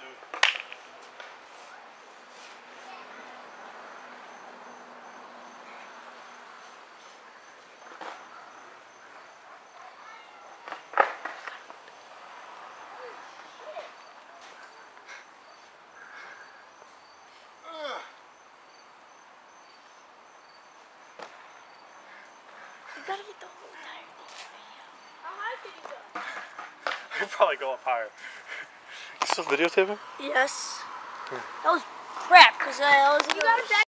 You gotta get the whole entire thing video. How high can you go? I could probably go up higher. You still videotaping? Yes. That was crap, because I was in